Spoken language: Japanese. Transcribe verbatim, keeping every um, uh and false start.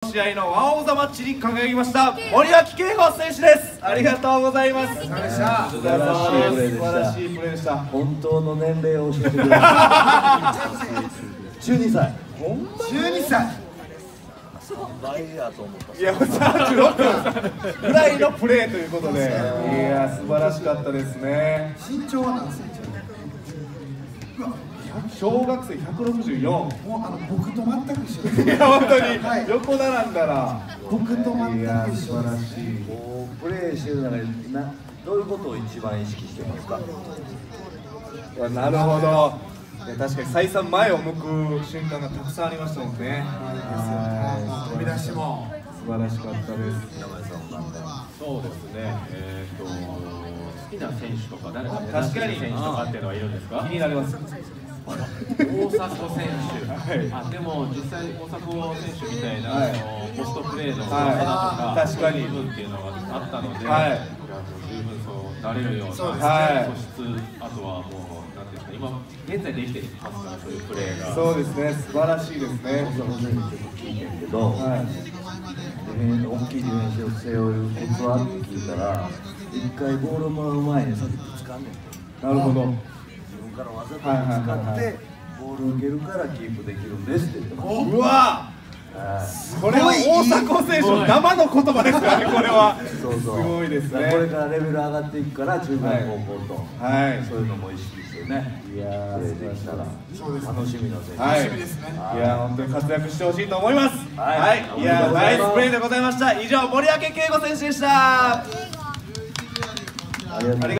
試合のワンオブザマッチに輝きました森脇圭吾選手です。ありがとうございます。お疲れ様です。素晴らしいプレーでした。 本当の年齢を教えてください。じゅうにさい。 じゅうにさい。 倍やと思った。 いや、さんじゅうろくぐらいのプレーということで、いや素晴らしかったですね。 身長は何センチ？ 小学生ひゃくろくじゅうよん。 もうあの僕と全く一緒です。 いや本当に、 はい、 横並んだら僕と全くいや一緒素晴らしです。 い。 こうプレーしてる中でなどういうことを一番意識してますか？ なるほど。いや確かに再三前を向く瞬間がたくさんありましたもんね。 飛び出しも素晴らしかったです。 そうですね。えっと好きな選手とか誰か目指確かにしてる選手とかっていうのはいるんですか？ 気になります。 大迫選手、 はいあでも実際大迫選手みたいな、 はい、 あのポストプレーの技とはい、 か、 確かに部分っていうのがあったので、 はい、 いやもう十分そうなれるような素質、 はい、 あとはもうなんていうんですか、今現在できてますからそういうプレーが。 そうですね、素晴らしいですね。 大迫選手ちょっと聞いてるけど、はい、ディフェン大きいディフェンスを背負うコツはって聞いたら、一回ボールをもらう前に先ぶつかんねんて。 なるほど。 自分からわざとぶつかってボールを受けるからキープできるんですって言ってました。 うわー、これは大迫選手の生の言葉ですからね、これは。 そうそう、 すごいですね。 これからレベル上がっていくから中学高校と、 はい、 そういうのも意識してね、 いやーできたら楽しみな選手、 はい、 楽しみですね。 いや本当に活躍してほしいと思います。 はい、 はい、いやナイスプレーでございました。以上森脇圭吾選手でした。 ありがとうございます。